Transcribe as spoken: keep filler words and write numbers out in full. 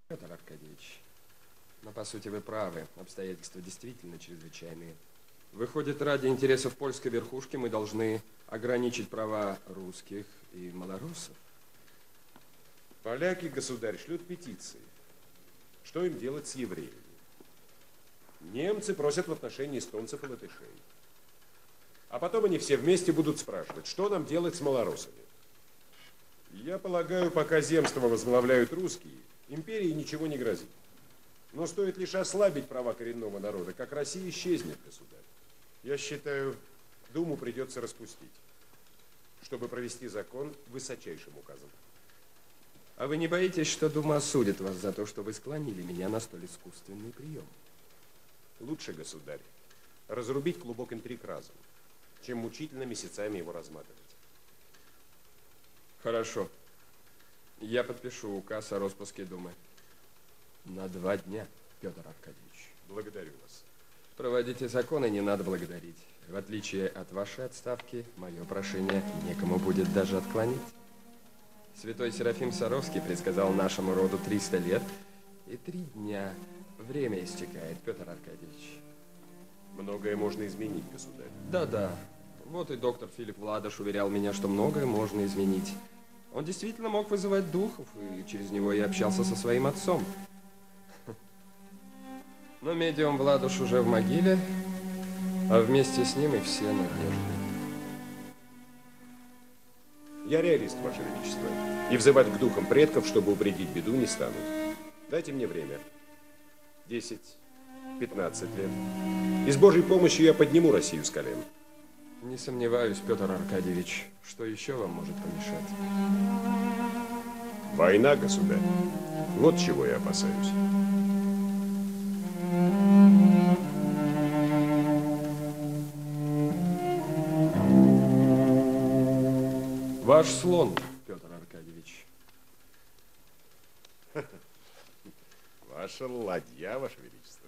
Петр Аркадьевич, но по сути вы правы. Обстоятельства действительно чрезвычайные. Выходит, ради интересов польской верхушки мы должны ограничить права русских и малороссов. Поляки, государь, шлют петиции. Что им делать с евреями? Немцы просят в отношении эстонцев и латышей. А потом они все вместе будут спрашивать, что нам делать с малороссами. Я полагаю, пока земство возглавляют русские, империи ничего не грозит. Но стоит лишь ослабить права коренного народа, как Россия исчезнет, государь. Я считаю, Думу придется распустить, чтобы провести закон высочайшим указом. А вы не боитесь, что Дума осудит вас за то, что вы склонили меня на столь искусственный прием? Лучше, государь, разрубить клубок интриг разом, чем мучительно месяцами его разматывать. Хорошо. Я подпишу указ о распуске Думы. На два дня, Петр Аркадьевич. Благодарю вас. Проводите законы, не надо благодарить. В отличие от вашей отставки, мое прошение некому будет даже отклонить. Святой Серафим Саровский предсказал нашему роду триста лет и три дня. Время истекает, Петр Аркадьевич. Многое можно изменить, государь. Да-да. Вот и доктор Филипп Владыш уверял меня, что многое можно изменить. Он действительно мог вызывать духов, и через него я общался со своим отцом. Но медиум Владыш уже в могиле, а вместе с ним и все надежды. Я реалист, Ваше Величество, и взывать к духам предков, чтобы упредить беду, не стану. Дайте мне время. Десять, пятнадцать лет. И с Божьей помощью я подниму Россию с колен. Не сомневаюсь, Петр Аркадьевич, что еще вам может помешать. Война, государь. Вот чего я опасаюсь. Ваш слон, Петр Аркадьевич. Ваша ладья, Ваше Величество.